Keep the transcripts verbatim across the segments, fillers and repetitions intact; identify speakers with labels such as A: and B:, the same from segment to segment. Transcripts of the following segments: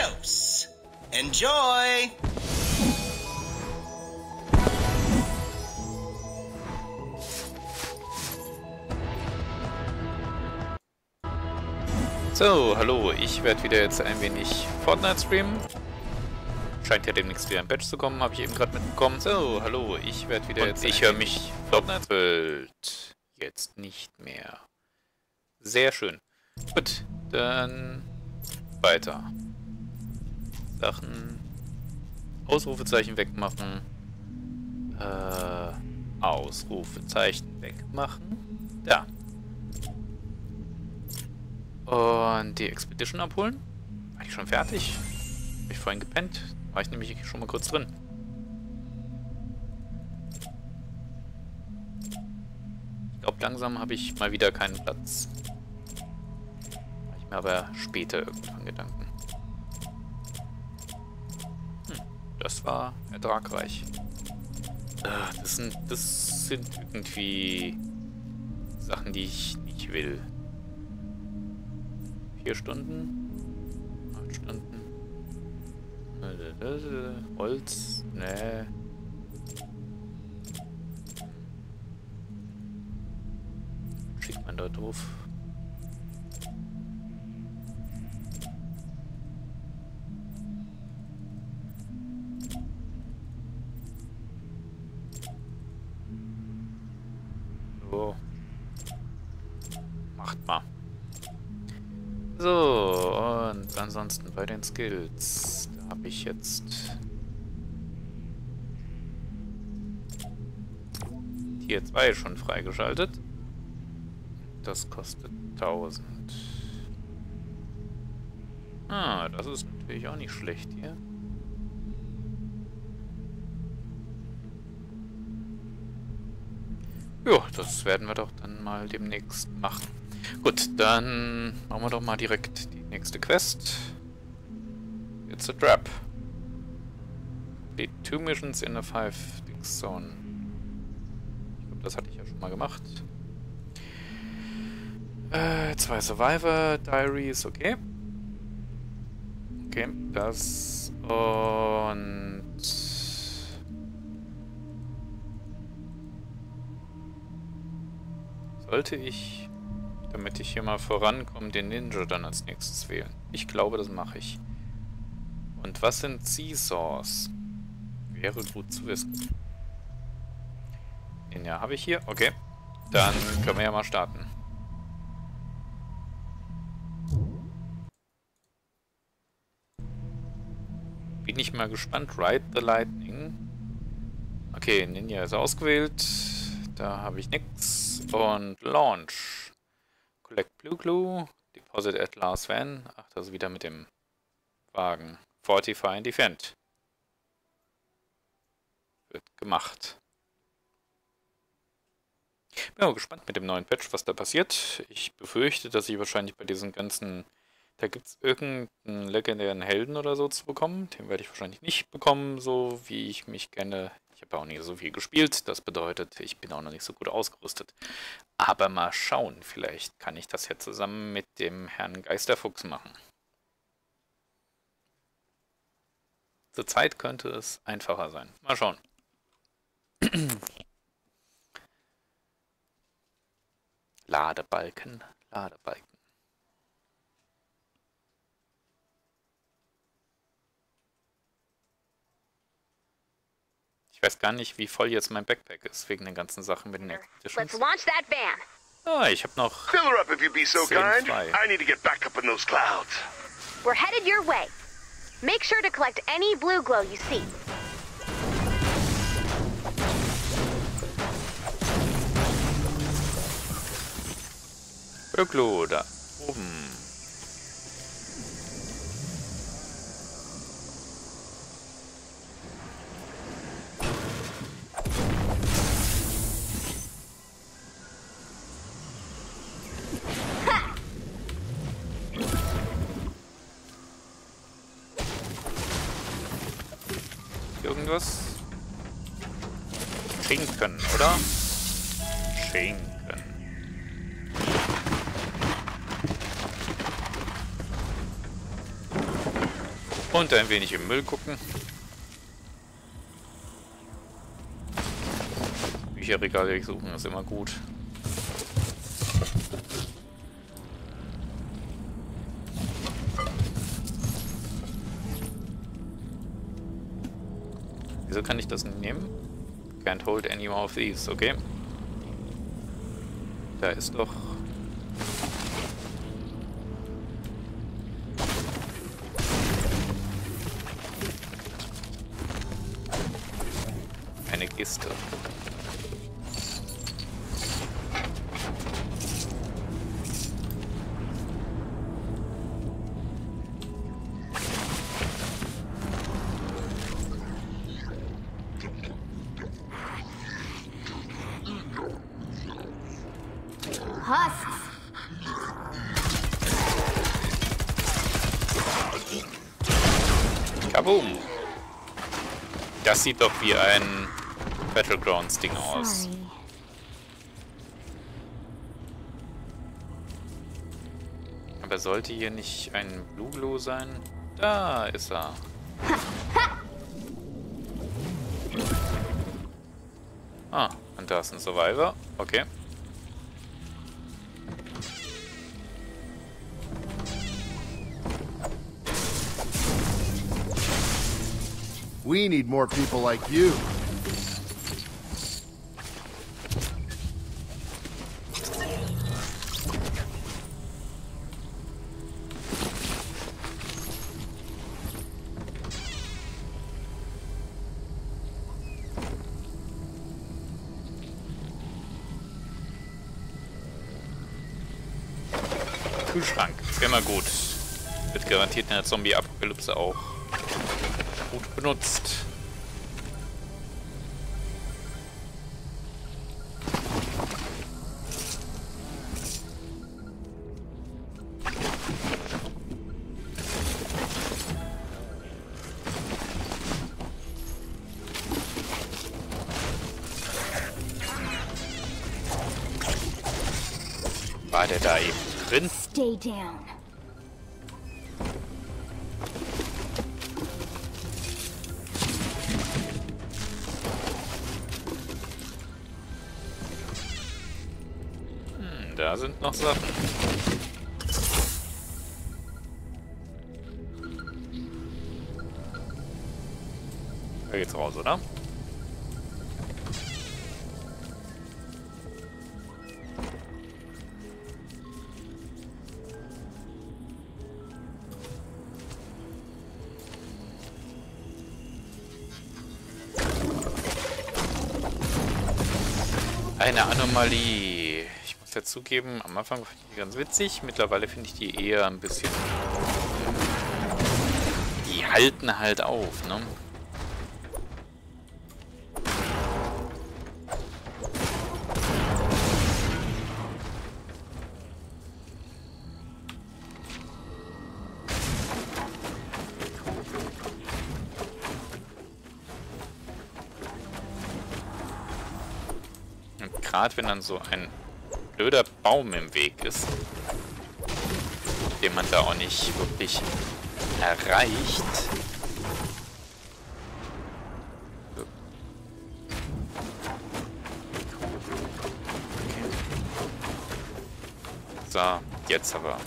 A: Adios. Enjoy.
B: So, hallo, ich werde wieder jetzt ein wenig Fortnite streamen. Scheint ja demnächst wieder ein Patch zu kommen, habe ich eben gerade mitbekommen. So, hallo, ich werde wieder Und jetzt ich höre mich Fortnite Welt jetzt nicht mehr. Sehr schön. Gut, dann weiter. Sachen, Ausrufezeichen wegmachen. Äh, Ausrufezeichen wegmachen. Da. Und die Expedition abholen. War ich schon fertig? Hab ich vorhin gepennt? War ich nämlich schon mal kurz drin. Ich glaube, langsam habe ich mal wieder keinen Platz. Mache ich mir aber später irgendwann Gedanken. Hm, das war ertragreich. Äh, das sind, das sind irgendwie Sachen, die ich nicht will. Vier Stunden? Acht Stunden? Holz? Nee. Schickt man da drauf? So. Macht mal. So, und ansonsten bei den Skills, da habe ich jetzt Tier zwei schon freigeschaltet. Das kostet tausend. Ah, das ist natürlich auch nicht schlecht hier. Ja, das werden wir doch dann mal demnächst machen. Gut, dann machen wir doch mal direkt die nächste Quest. It's a trap. Complete two missions in a five Dix Zone. Ich glaube, das hatte ich ja schon mal gemacht. Äh, zwei Survivor Diaries, okay. Okay, das und sollte ich, damit ich hier mal vorankomme, den Ninja dann als nächstes wählen. Ich glaube, das mache ich. Und was sind Seesaws? Wäre gut zu wissen. Den ja habe ich hier. Okay. Dann können wir ja mal starten. Bin ich mal gespannt. Ride the Lightning. Okay, Ninja ist ausgewählt. Da habe ich nichts. Und Launch. Collect Blue Glue. Deposit at Last Van. Ach, das ist wieder mit dem Wagen. Fortify and Defend. Wird gemacht. Bin mal gespannt mit dem neuen Patch, was da passiert. Ich befürchte, dass ich wahrscheinlich bei diesen ganzen... Da gibt es irgendeinen legendären Helden oder so zu bekommen. Den werde ich wahrscheinlich nicht bekommen, so wie ich mich kenne. Ich habe auch nicht so viel gespielt. Das bedeutet, ich bin auch noch nicht so gut ausgerüstet. Aber mal schauen. Vielleicht kann ich das ja zusammen mit dem Herrn Geisterfuchs machen. Zurzeit könnte es einfacher sein. Mal schauen. Ladebalken, Ladebalken. Ich weiß gar nicht, wie voll jetzt mein Backpack ist, wegen den ganzen Sachen mit den Expeditions.
C: Let's launch that van.
B: Ah, ich habe noch
D: Fill her up if you'd be so
B: zehn
D: kind.
B: frei.
D: I need to get back up in those clouds.
C: We're headed your way. Make sure to collect any blue glow you see.
B: Blue da oben. Irgendwas? Schinken, oder? Schinken. Und ein wenig im Müll gucken. Bücherregale durchsuchen ist immer gut. Wieso kann ich das nicht nehmen? Can't hold any more of these, okay. Da ist doch... eine Kiste.
C: Husks.
B: Kaboom! Das sieht doch wie ein Battlegrounds-Ding aus.
C: Sorry.
B: Aber sollte hier nicht ein Blue Glow sein? Da ist er. Ah, und da ist ein Survivor. Okay.
E: We need more people like you.
B: Kühlschrank. Ist immer gut. Wird garantiert in der Zombie-Apokalypse auch gut benutzt. War der da eben drin?
C: Stay down.
B: Hm, da sind noch Sachen. Da geht's raus, oder? Eine Anomalie. Ich muss ja zugeben, am Anfang fand ich die ganz witzig. Mittlerweile finde ich die eher ein bisschen... Die halten halt auf, ne? Gerade wenn dann so ein blöder Baum im Weg ist, den man da auch nicht wirklich erreicht. So, jetzt aber.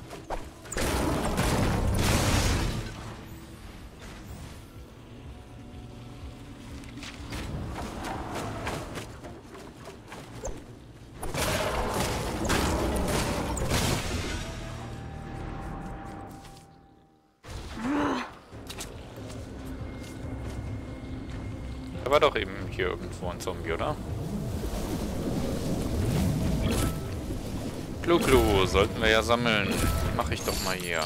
B: Da war doch eben hier irgendwo ein Zombie, oder? Glu-Glu, sollten wir ja sammeln. Mach ich doch mal hier.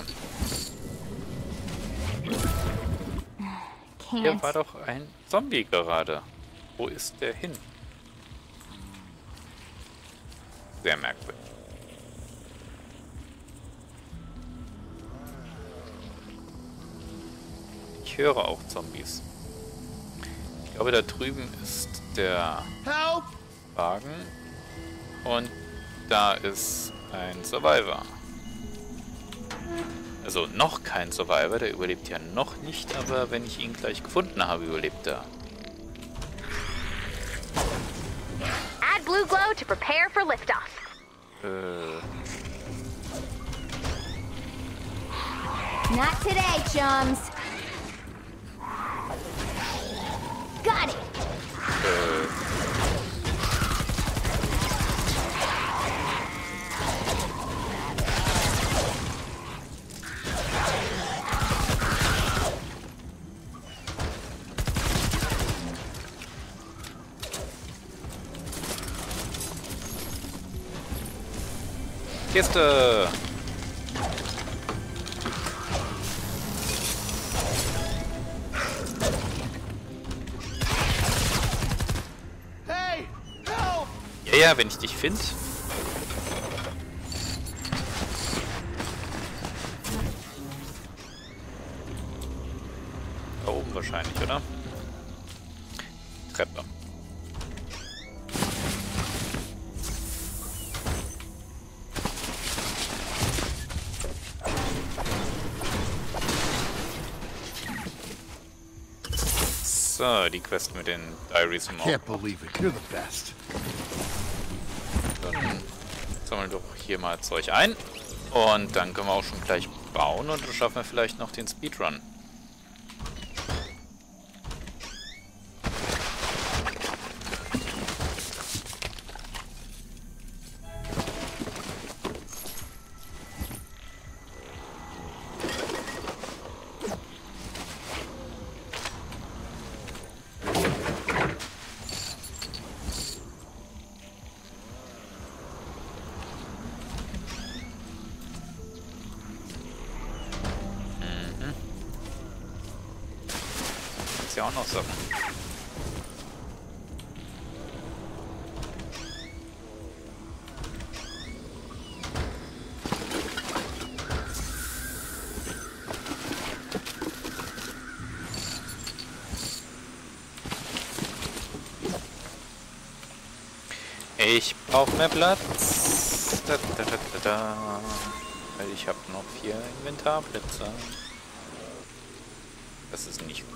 B: Hier war doch ein Zombie gerade. Wo ist der hin? Sehr merkwürdig. Ich höre auch Zombies. Ich glaube, da drüben ist der
E: Help!
B: Wagen und da ist ein Survivor. Also noch kein Survivor, der überlebt ja noch nicht, aber wenn ich ihn gleich gefunden habe, überlebt er.
C: Add blue glow to prepare for liftoff.
B: Äh...
F: Not today, chums. Got it.
B: Äh... Kiste!
E: Hey! Help!
B: Ja, ja, wenn ich dich finde. Da oben wahrscheinlich, oder? Treppe. So, die Quest mit den Diaries im
E: Can't believe it. You're the best.
B: Dann sammeln doch hier mal Zeug ein. Und dann können wir auch schon gleich bauen und dann schaffen wir vielleicht noch den Speedrun. Ja auch noch Sachen. Ich brauche mehr Platz. Da, da, da, da, da. Weil ich habe noch vier Inventarplätze. Das ist nicht gut.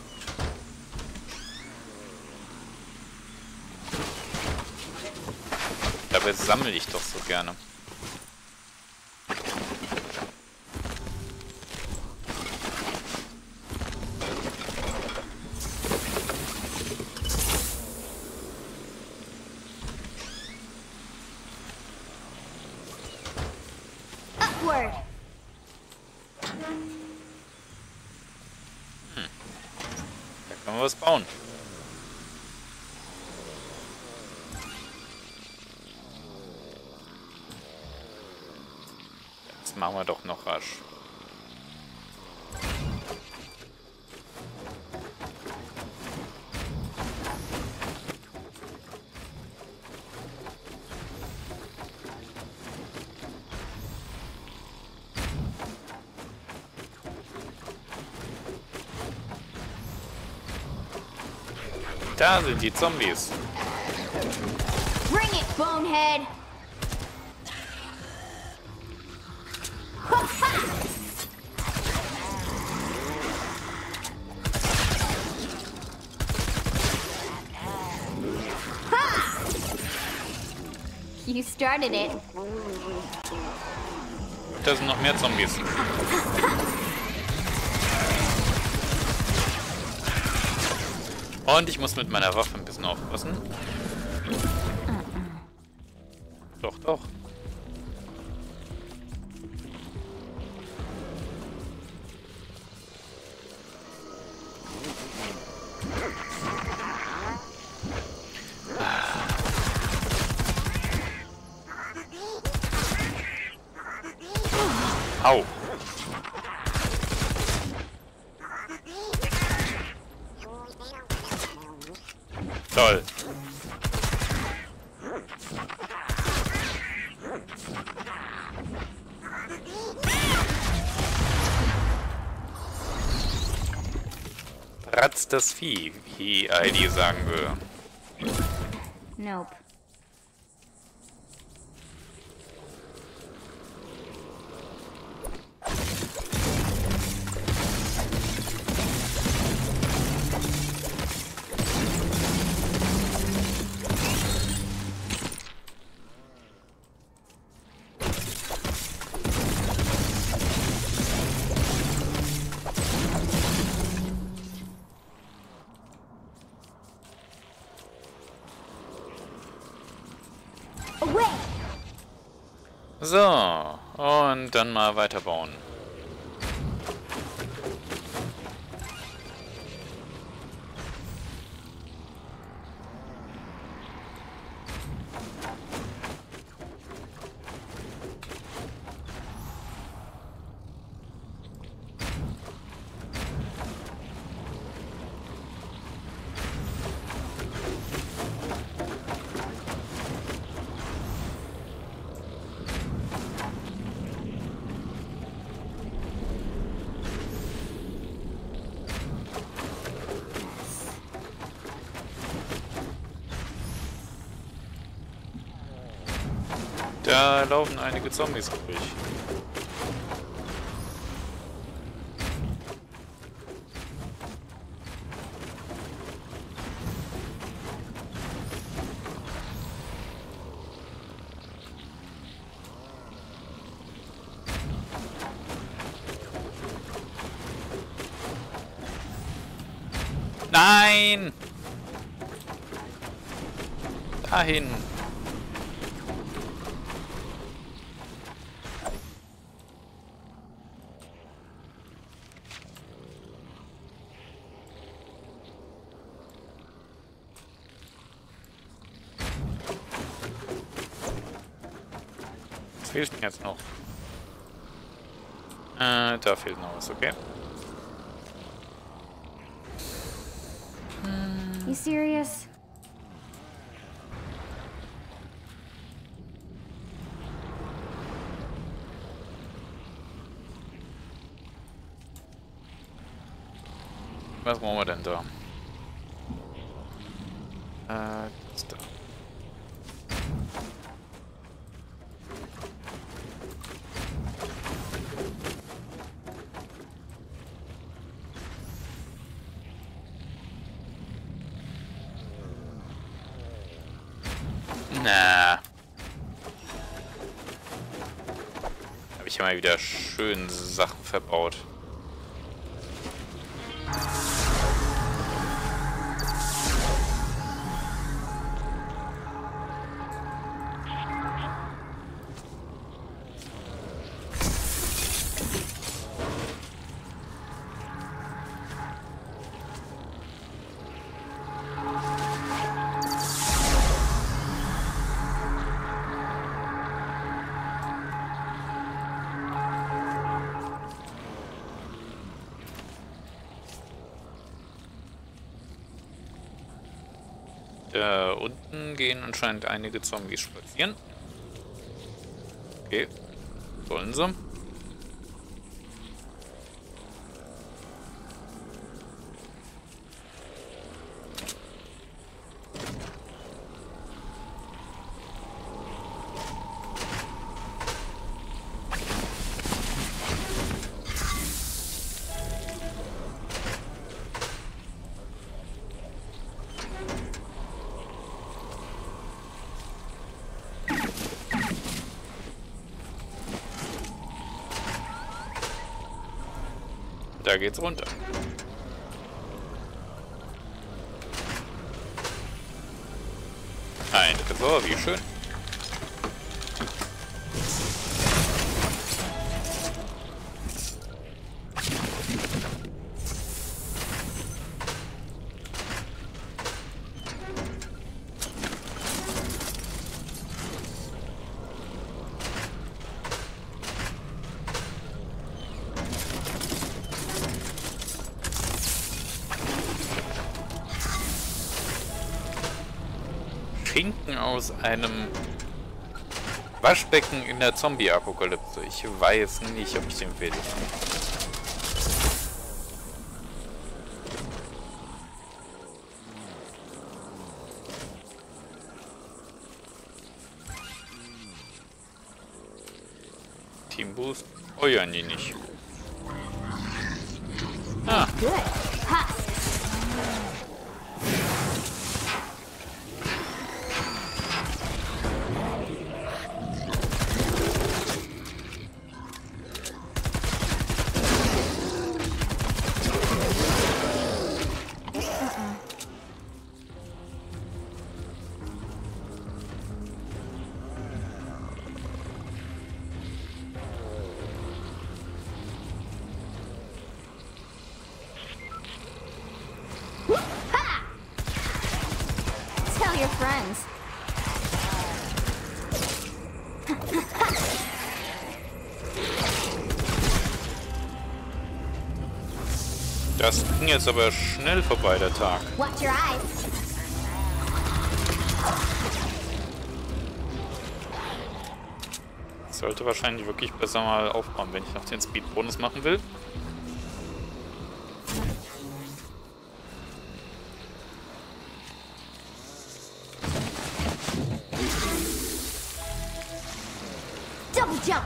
B: Dabei sammle ich doch so gerne.
F: Upward.
B: Hm. Da können wir was bauen. Das machen wir doch noch rasch. Da sind die Zombies.
F: Bring it, bonehead. You started it.
B: Da sind noch mehr Zombies. Und ich muss mit meiner Waffe ein bisschen aufpassen. Doch, doch. Au. Toll. Ratz das Vieh, wie Heidi sagen würde.
F: Nope.
B: So, und dann mal weiterbauen. Da laufen einige Zombies durch. Nein! Dahin! Was fehlt denn jetzt noch? Äh, da fehlt noch was, okay.
F: You serious?
B: Was brauchen wir denn da? Äh, das da. Na. Habe ich ja mal wieder schön Sachen verbaut. Da unten gehen anscheinend einige Zombies spazieren. Okay, sollen sie. Da geht's runter. Ein Tresor, wie schön. Schinken aus einem Waschbecken in der Zombie-Apokalypse. Ich weiß nicht, ob ich den will. Team Boost? Oh ja, nee, nicht. Ah.
F: Good. Ha! friends.
B: Das ging jetzt aber schnell vorbei, der Tag.
F: Watch your eyes.
B: Ich sollte wahrscheinlich wirklich besser mal aufräumen, wenn ich noch den Speed-Bonus machen will.
F: Double jump.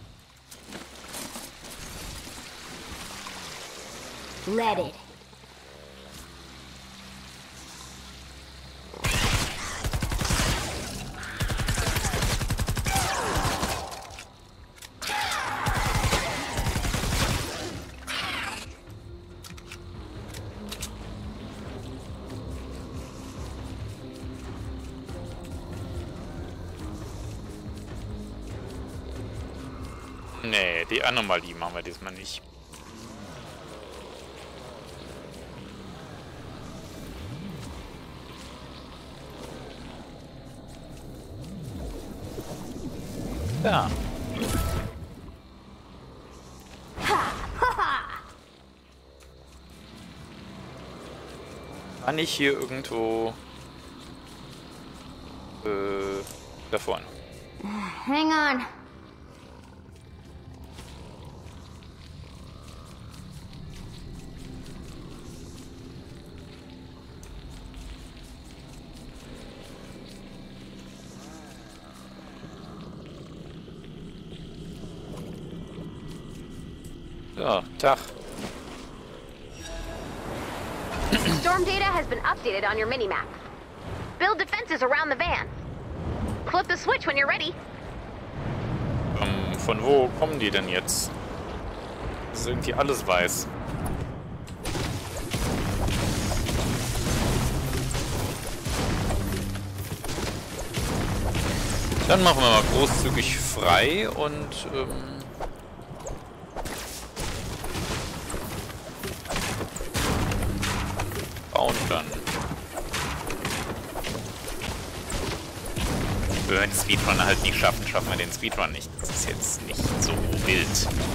F: Let it.
B: Nee, die Anomalie machen wir diesmal nicht. Ja. War nicht hier irgendwo äh, da vorne.
F: Hang on.
B: Ja, Tag.
C: Storm data has been updated on your minimap. Build defenses around the van. Flip the switch when you're ready.
B: Ähm, von wo kommen die denn jetzt? Das ist irgendwie alles weiß. Dann machen wir mal großzügig frei und ähm, bauen dann. Wenn wir den Speedrun halt nicht schaffen, schaffen wir den Speedrun nicht. Das ist jetzt nicht so wild.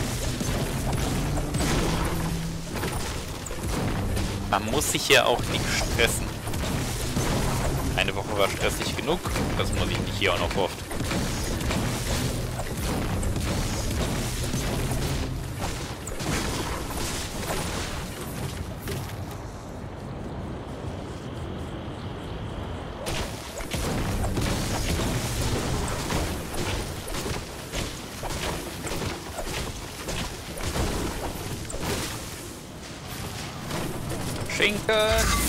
B: Man muss sich ja auch nicht stressen. Eine Woche war stressig genug, das muss ich nicht hier auch noch oft. Schinken!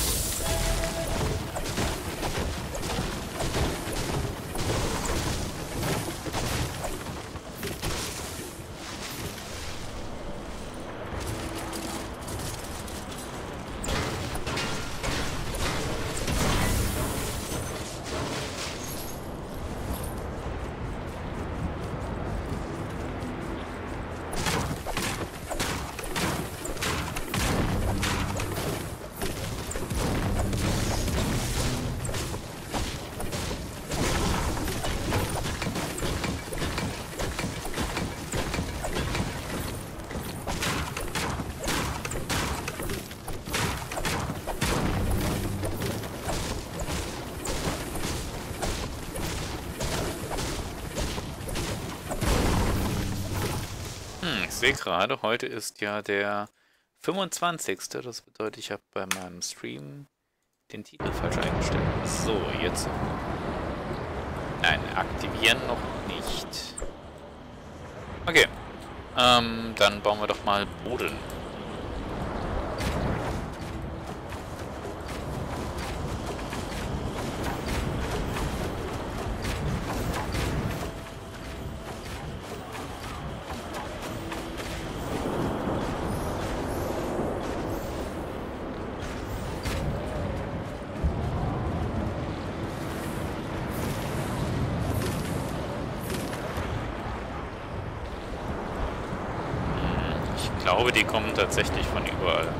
B: Ich sehe gerade, heute ist ja der fünfundzwanzigste Das bedeutet, ich habe bei meinem Stream den Titel falsch eingestellt. So, jetzt. Nein, aktivieren noch nicht. Okay. Ähm, dann bauen wir doch mal Boden. Ich glaube, die kommen tatsächlich von überall.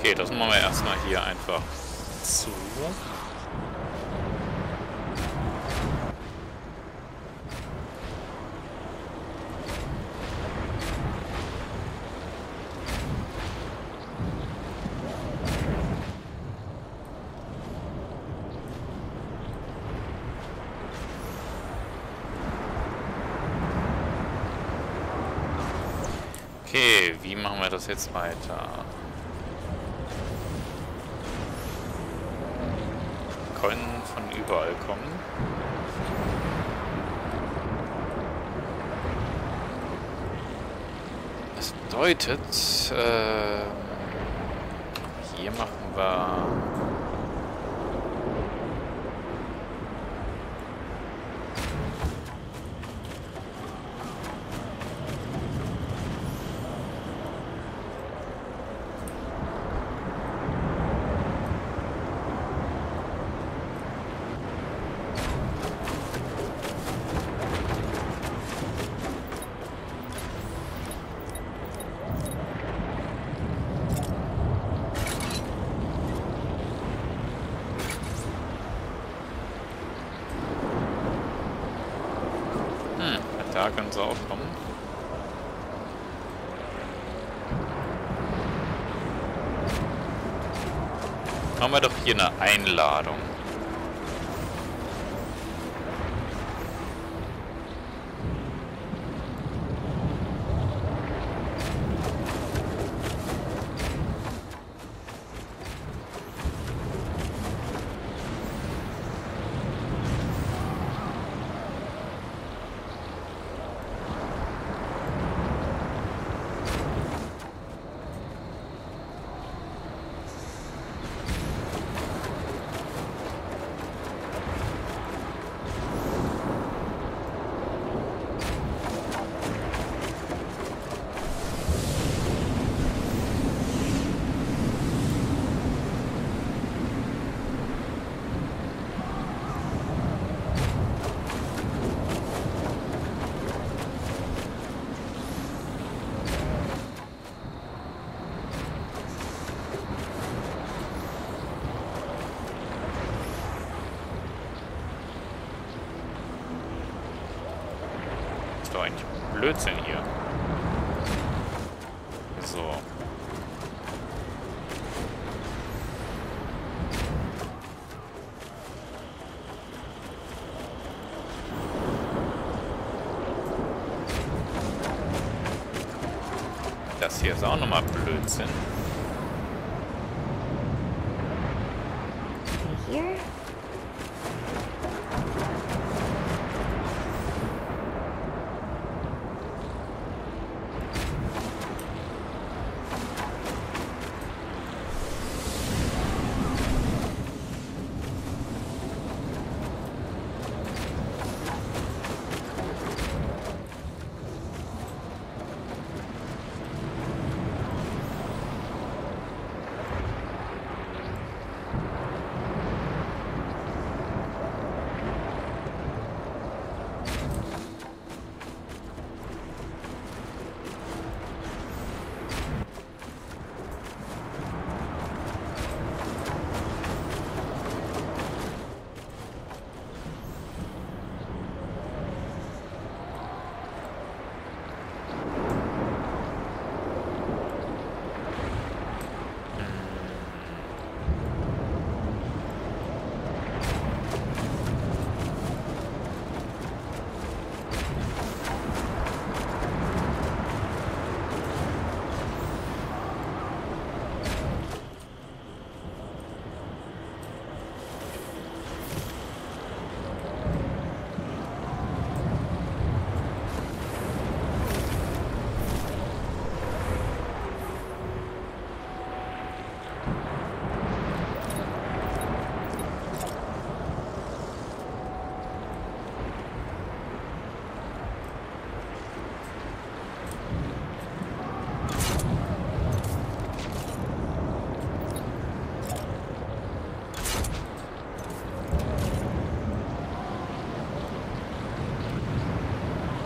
B: Okay, das machen wir erstmal hier einfach zu. Okay, wie machen wir das jetzt weiter? Können von überall kommen. Das bedeutet, äh, hier machen wir... Da können sie auch kommen. Haben wir doch hier eine Einladung. Ist doch eigentlich Blödsinn hier. So. Das hier ist auch nochmal Blödsinn.
F: Here?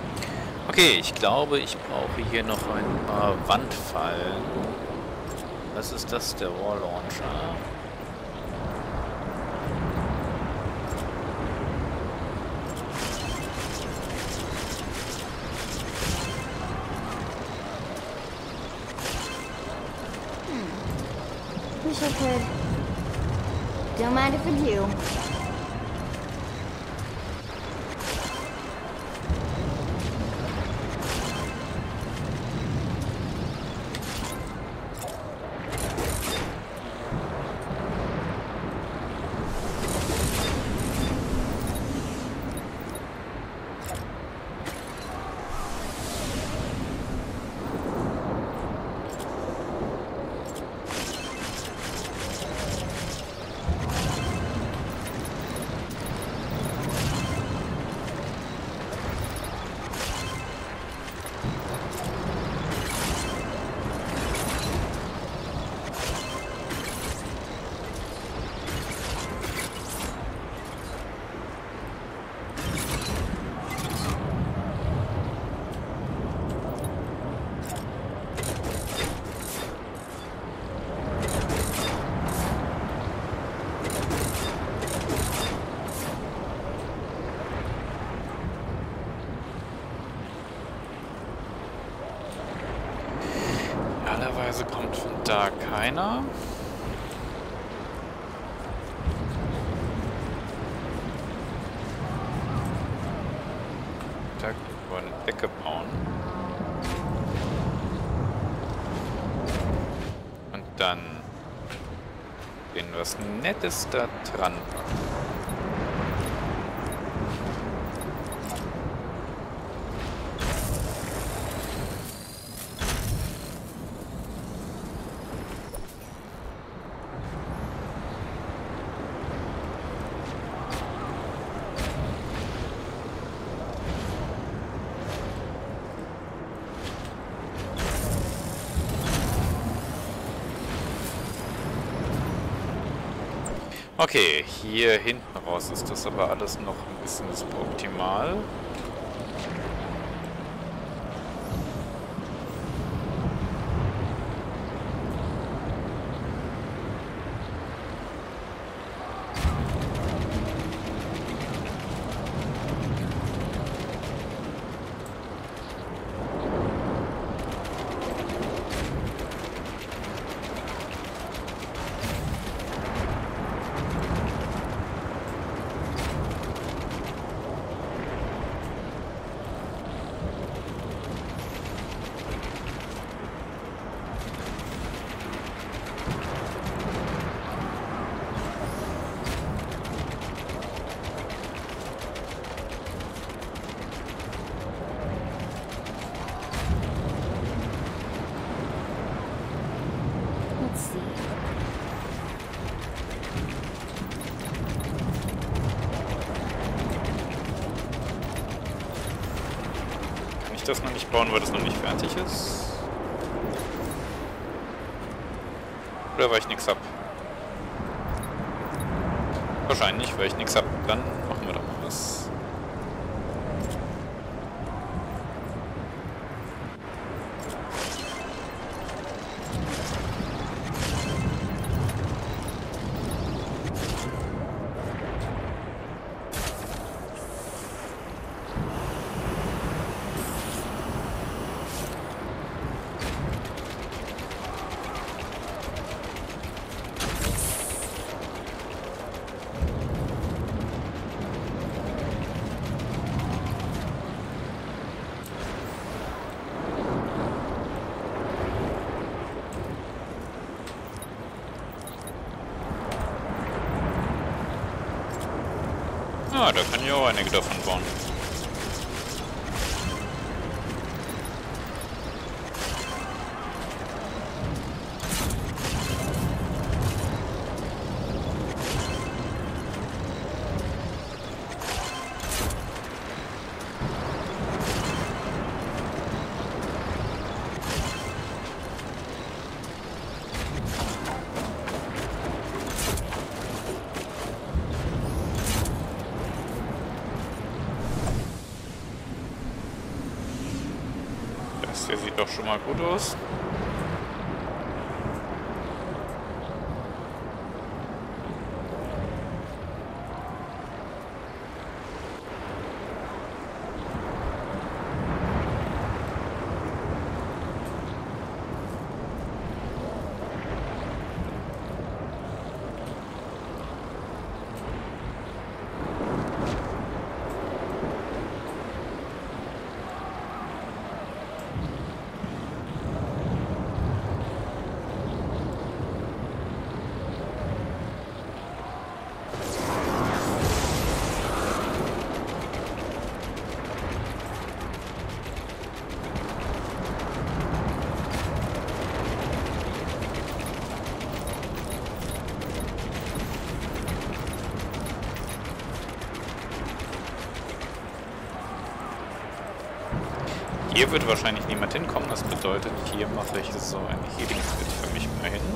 B: Okay, ich glaube, ich brauche hier noch ein paar Wandfallen. Was ist das? Der War Launcher?
F: Wish I could. Don't mind if I do.
B: Normalerweise kommt von da keiner. Da können wir eine Decke bauen. Und dann sehen wir was Nettes da dran. Okay, hier hinten raus ist das aber alles noch ein bisschen suboptimal. Das noch nicht bauen, weil das noch nicht fertig ist? Oder weil ich nichts hab? Wahrscheinlich, weil ich nichts hab. Dann machen wir doch mal was. Ah, da kann ich auch einige davon bauen. Der sieht doch schon mal gut aus. Hier wird wahrscheinlich niemand hinkommen. Das bedeutet, hier mache ich so ein Healing-Kit für mich mal hin.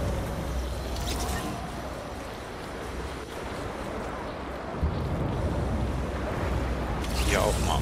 B: Hier auch mal.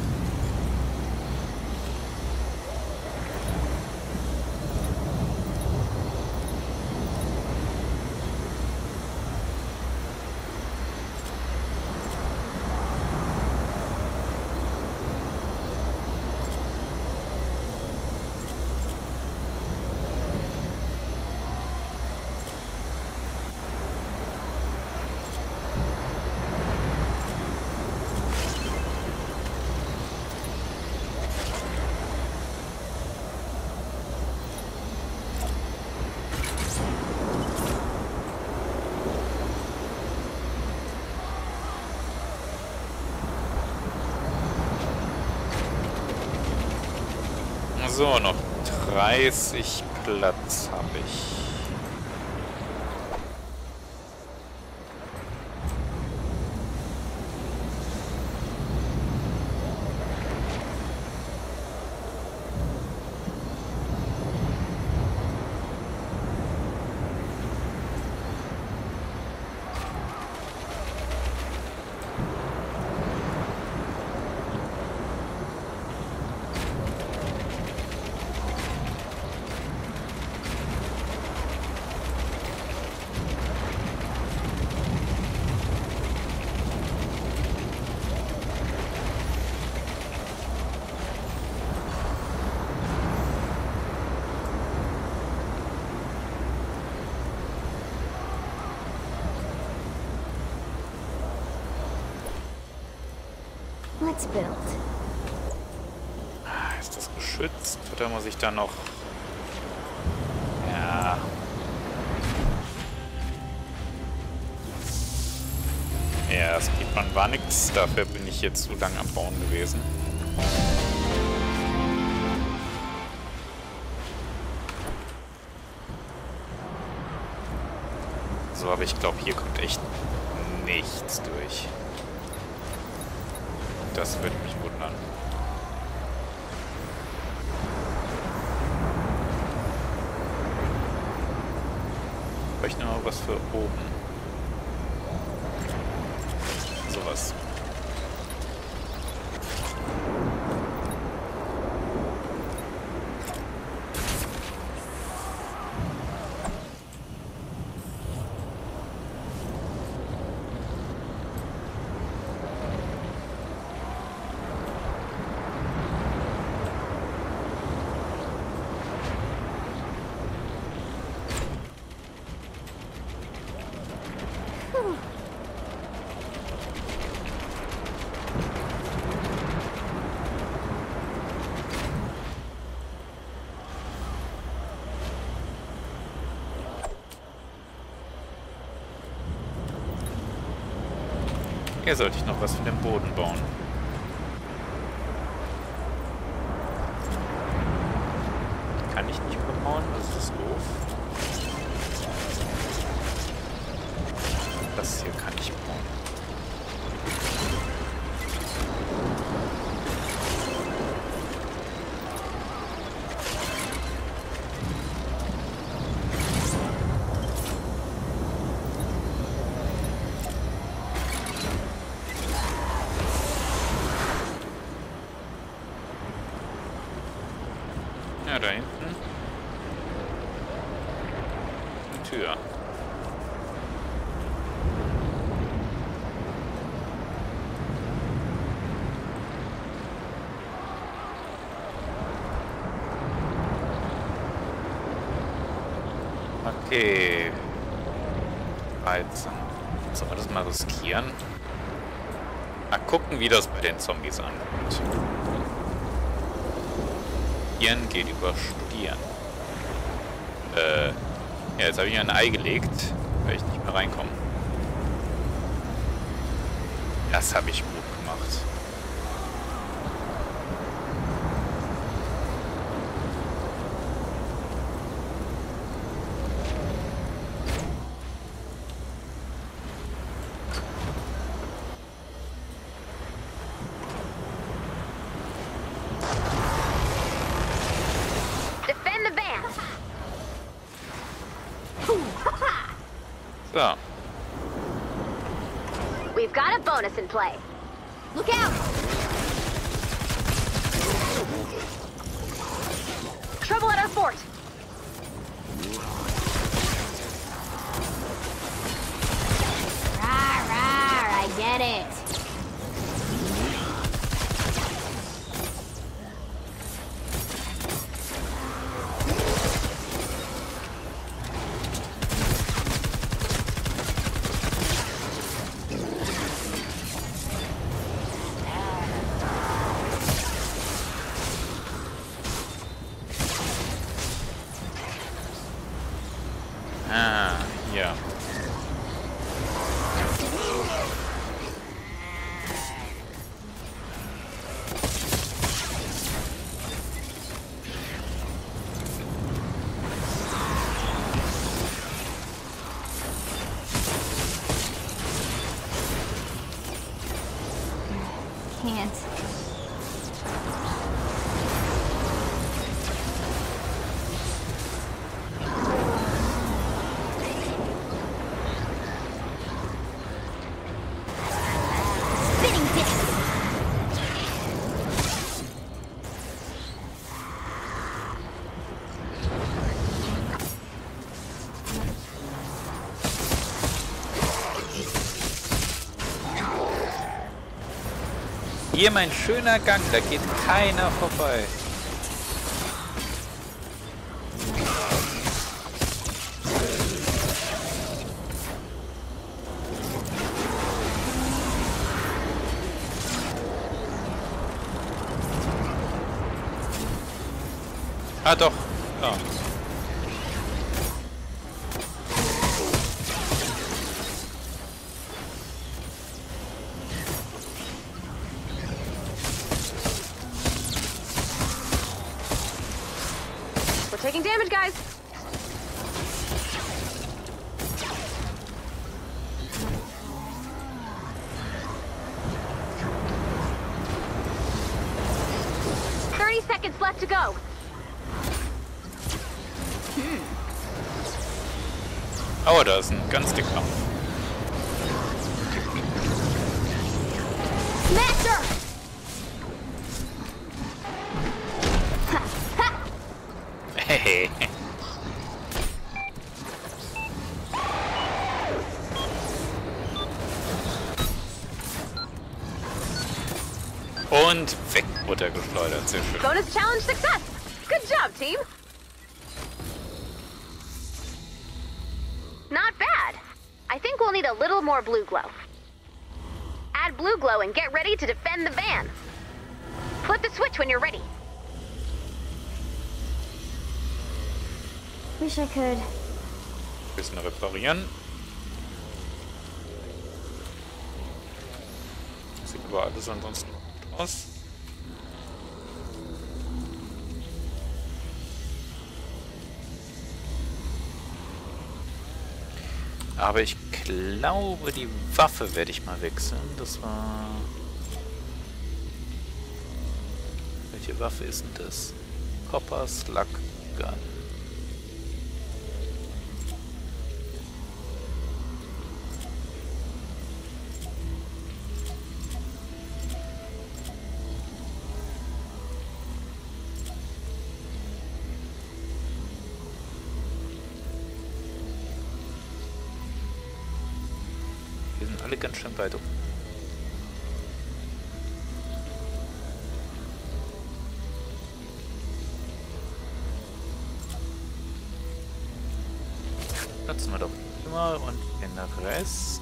B: So, noch dreißig Platz habe ich.
F: Let's build.
B: Ist das geschützt? Oder muss ich da noch... Ja... Ja, Speedrun war nix. Dafür bin ich jetzt zu lang am Bauen gewesen. So, aber ich glaube, hier kommt echt nichts durch. Das würde mich wundern. Vielleicht noch mal was für oben. Sowas. Hier sollte ich noch was für den Boden bauen. Kann ich nicht überbauen? Das ist doof. Das hier kann ich bauen. Ja, da hinten. Eine Tür. Okay. dreizehn. Sollen wir das mal riskieren? Mal gucken, wie das bei den Zombies ankommt. Studieren geht über Studieren. Äh, ja, jetzt habe ich mir ein Ei gelegt, weil ich nicht mehr reinkomme. Das habe ich gut gemacht. So.
C: We've got a bonus in play. Look out! Trouble at our fort.
F: Rawr, rawr, I get it.
B: Ah, ja.
F: Can't. Spinning disc.
B: Hier mein schöner Gang, da geht keiner vorbei. Ah doch, ja.
C: We're taking damage, guys. Thirty seconds left to go.
B: Oh, da ist ein ganz dicker.
F: Smasher!
B: Hehe. Und weg wurde er geschleudert. Sehr schön.
C: Bonus challenge success. Good job, team. Not bad. I think we'll need a little more blue glow. Add blue glow and get ready to defend the van. Flip the switch when you're ready.
F: Wish I could.
B: Bisschen reparieren. Sieht aber alles ansonsten gut aus. Aber ich glaube, die Waffe werde ich mal wechseln. Das war... Welche Waffe ist denn das? Copper Slug Gun. Wir sind alle ganz schön weit oben. Nutzen wir doch immer und den Rest.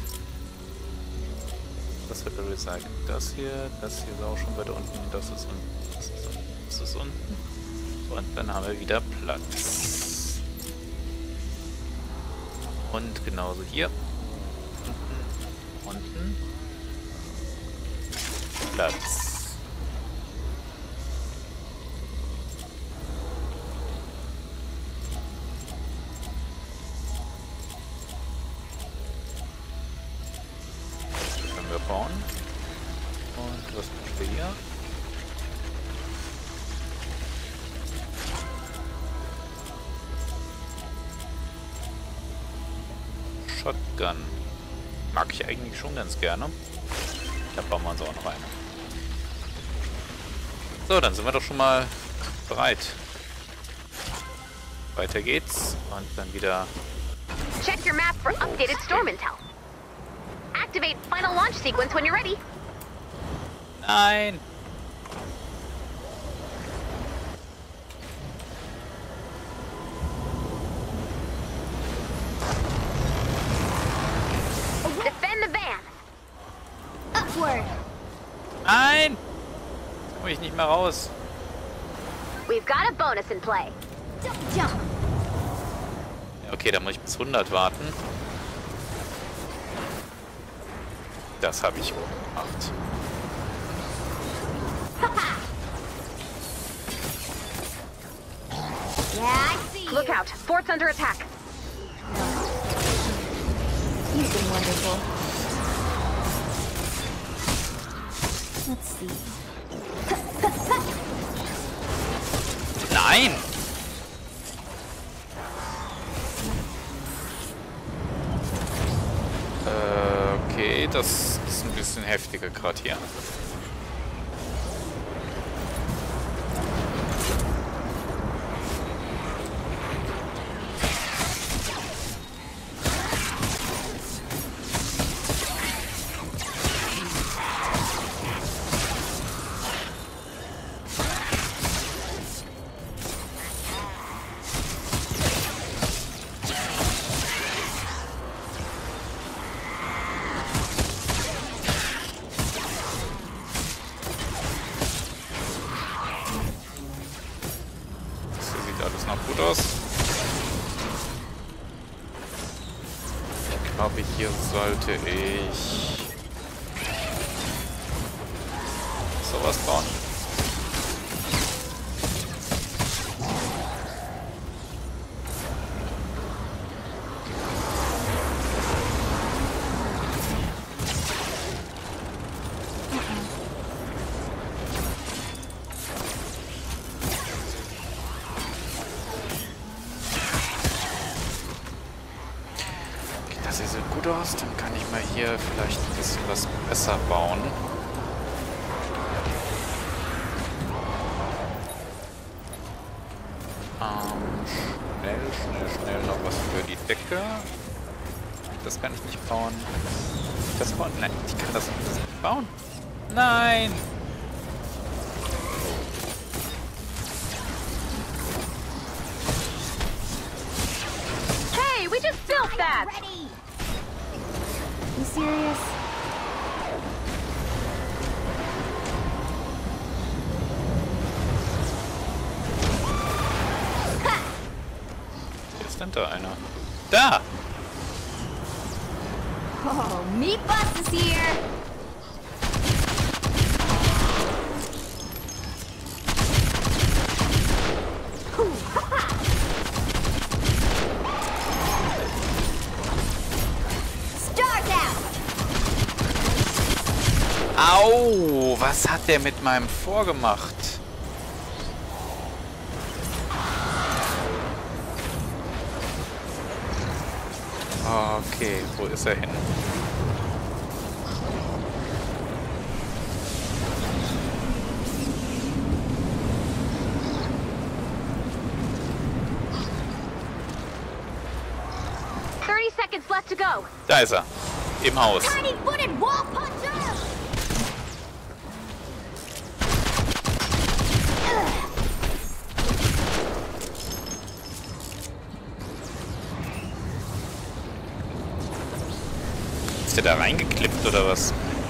B: Das wird recycelt. Das hier, das hier ist auch schon weiter unten, das ist unten, das ist unten, das ist unten. Und dann haben wir wieder Platz. Und genauso hier. Unten. Unten. Platz. Können wir bauen. Und was machen wir hier? Shotgun. Mag ich eigentlich schon ganz gerne. Da bauen wir uns auch noch eine. So, dann sind wir doch schon mal bereit. Weiter geht's. Und dann wieder...
C: Check your map for updated storm intel. Activate final launch sequence when you're ready.
B: Nein!
C: Defend the van.
F: Upward.
B: Nein! Jetzt komme ich nicht mehr raus.
C: We've got a bonus in play.
F: Jump, jump.
B: Ja, okay, dann muss ich bis hundert warten. Das habe ich wohl gemacht.
F: Yeah, I see you.
C: Look out, fort's under attack.
F: You've been wonderful. Let's see.
B: Nein! Äh, okay, das ist ein bisschen heftiger gerade hier. Alles noch gut aus. Ich glaube, hier sollte ich sowas bauen. Das sieht so gut aus, dann kann ich mal hier vielleicht ein bisschen was besser bauen. Ähm, schnell, schnell, schnell noch was für die Decke. Das kann ich nicht bauen. Das bauen? Nein, ich kann das nicht bauen. Nein!
C: Hey, we just built that!
F: Ready. You serious?
B: Wer ist denn da einer? Da!
F: Oh, Meat Bus is here. Start out.
B: Au! Was hat der mit meinem vorgemacht? Okay, wo ist er hin?
C: thirty seconds left to go.
B: Da ist er. Im Haus.
F: Tiny footed wall puncher.
B: Ist der da reingeklippt oder was?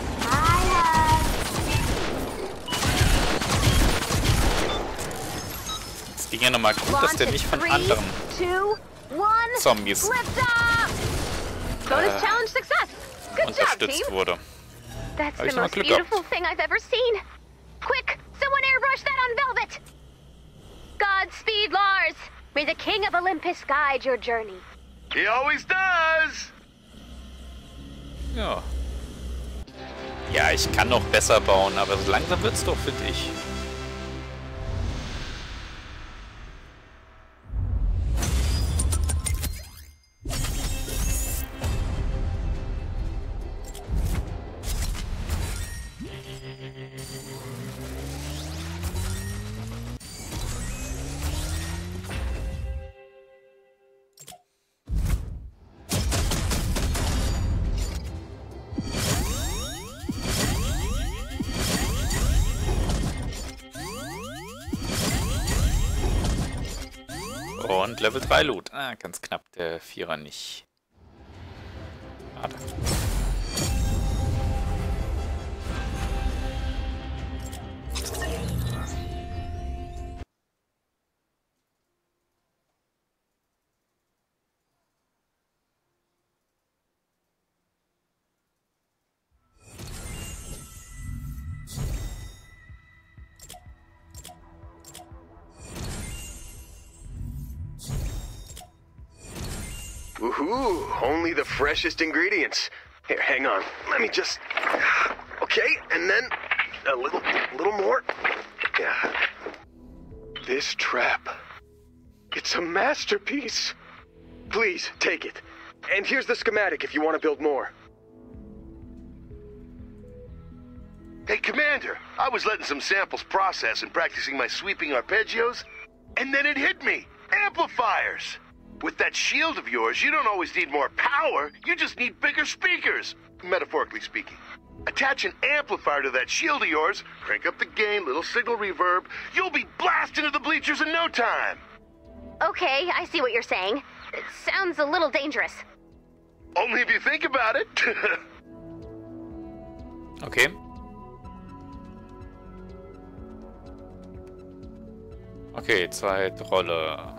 B: Es ging ja nochmal gut, dass der nicht von anderen
C: Two, one,
B: Zombies
C: lift off! Bonus
B: Äh,
C: challenge success. Good job,
B: unterstützt
C: team.
B: wurde.
C: That's
B: Hab ich
C: the
B: noch mal
C: most
B: Glück
C: beautiful thing I've ever seen. Quick, someone airbrush that on Velvet. Godspeed, Lars. May the King of Olympus guide your journey.
D: He always does!
B: Ja. Ja, ich kann noch besser bauen, aber so langsam wird's doch, finde ich. Und Level drei Loot. Ah, ganz knapp der Vierer nicht. Schade.
D: Woohoo! Only the freshest ingredients. Here, hang on. Let me just... Okay, and then a little, little more. Yeah. This trap. It's a masterpiece. Please, take it. And here's the schematic if you want to build more.
E: Hey, Commander, I was letting some samples process and practicing my sweeping arpeggios, and then it hit me. Amplifiers! With that shield of yours, you don't always need more power, you just need bigger speakers, metaphorically speaking. Attach an amplifier to that shield of yours, crank up the gain, little signal reverb, you'll be blasting to the bleachers in no time!
C: Okay, I see what you're saying. It sounds a little dangerous.
E: Only if you think about it.
B: Okay. Okay, Zeitrolle.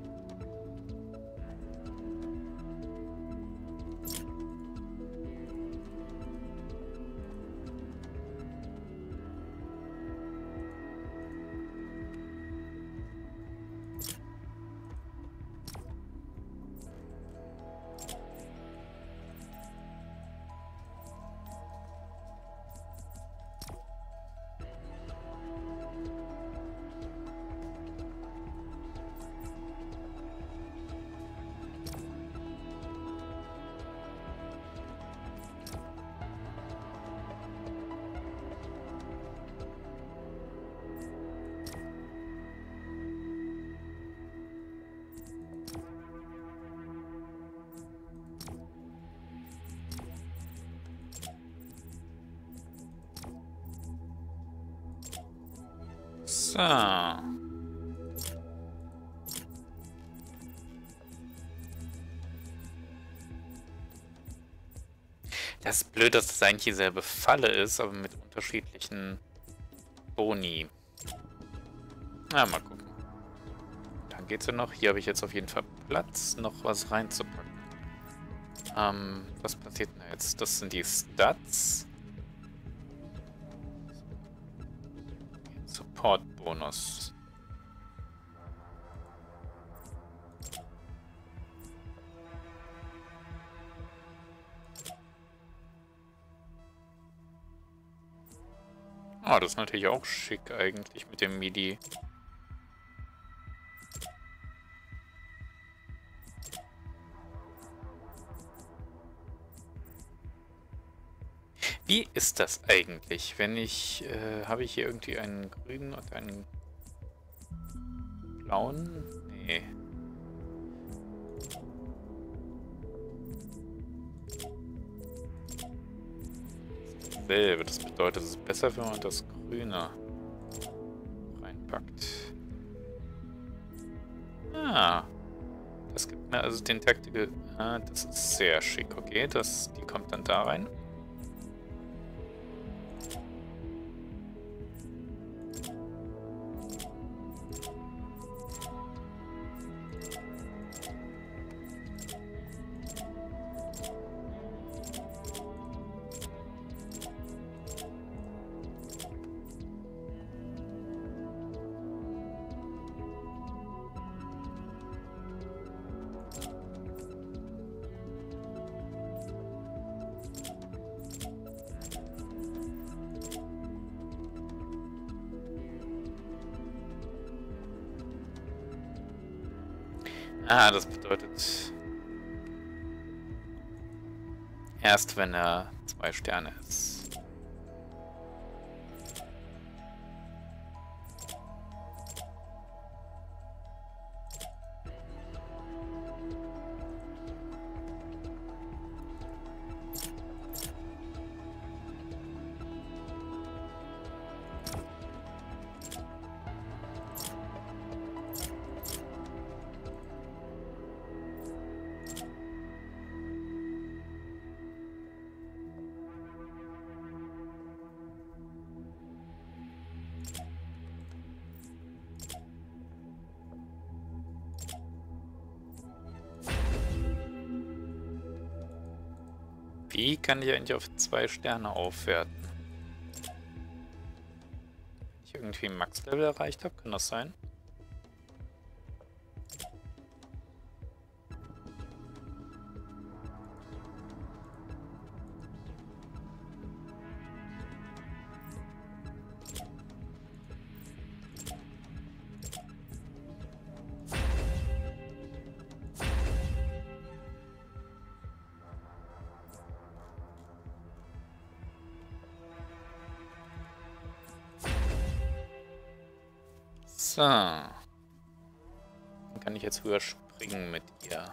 B: So. Das ist blöd, dass das eigentlich dieselbe Falle ist, aber mit unterschiedlichen Boni. Na, mal gucken. Dann geht's ja noch. Hier habe ich jetzt auf jeden Fall Platz, noch was reinzupacken. Ähm, was passiert denn jetzt? Das sind die Stats. Support-Bonus. Ah, das ist natürlich auch schick eigentlich mit dem MIDI. Wie ist das eigentlich, wenn ich, äh, habe ich hier irgendwie einen grünen und einen blauen? Nee. Dasselbe, das bedeutet, es ist besser, wenn man das Grüne reinpackt. Ah. Das gibt mir also den Tactical, ah, das ist sehr schick, okay, das, die kommt dann da rein. Ah, das bedeutet erst, wenn er zwei Sterne ist. Wie kann ich eigentlich auf zwei Sterne aufwerten? Wenn ich irgendwie Max-Level erreicht habe, kann das sein? So. Dann kann ich jetzt höher springen mit ihr.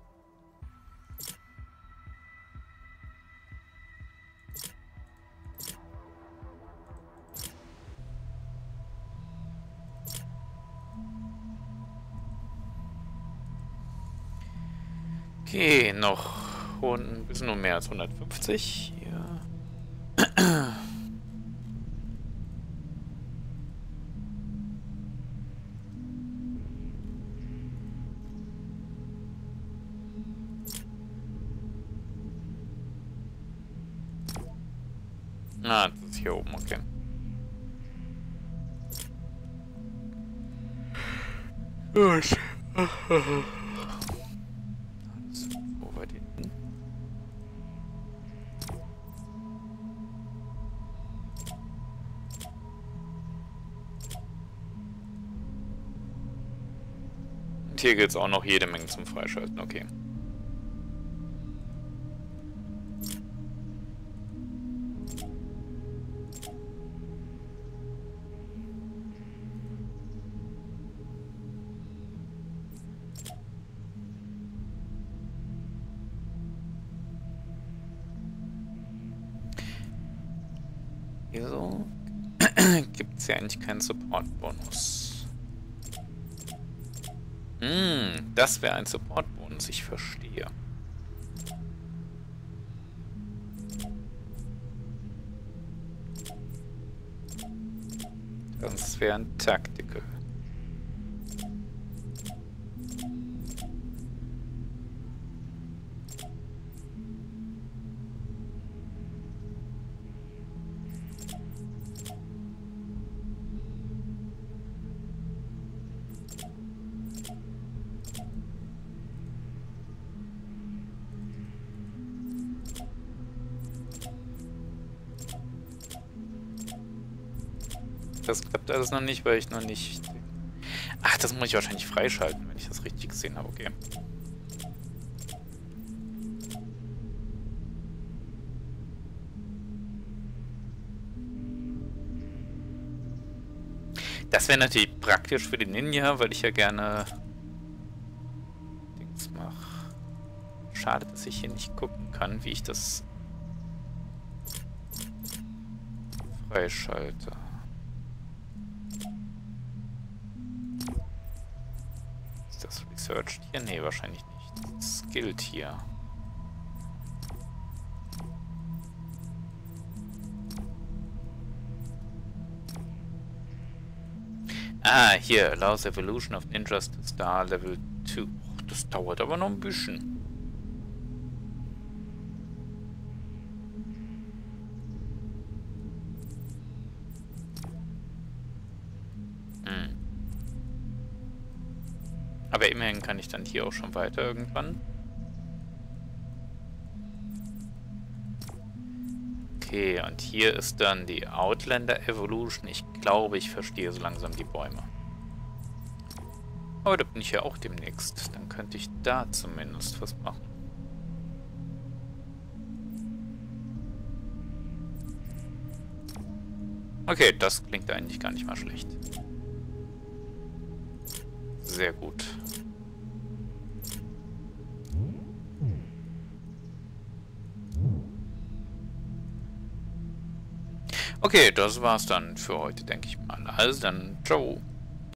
B: Okay, noch ein bisschen nur mehr als hundertfünfzig. Hier. Ah, das ist hier oben, okay. Gut. Wo war die denn? Und hier gibt es auch noch jede Menge zum Freischalten, okay. Wieso gibt es ja eigentlich keinen Support-Bonus? Hm, das wäre ein Support-Bonus, ich verstehe. Das wäre ein Tactical. Das klappt alles noch nicht, weil ich noch nicht... Ach, das muss ich wahrscheinlich freischalten, wenn ich das richtig gesehen habe. Okay. Das wäre natürlich praktisch für den Ninja, weil ich ja gerne Dings mache. Schade, dass ich hier nicht gucken kann, wie ich das freischalte. Ist das Researched hier? Nee, wahrscheinlich nicht. Das gilt hier. Ah, hier. Allows Evolution of Ninjas to Star Level zwei. Oh, das dauert aber noch ein bisschen. Hm. Aber immerhin kann ich dann hier auch schon weiter irgendwann. Okay, und hier ist dann die Outlander Evolution. Ich glaube, ich verstehe so langsam die Bäume. Aber da bin ich ja auch demnächst. Dann könnte ich da zumindest was machen. Okay, das klingt eigentlich gar nicht mal schlecht. Sehr gut. Okay, das war's dann für heute, denke ich mal. Also dann, ciao.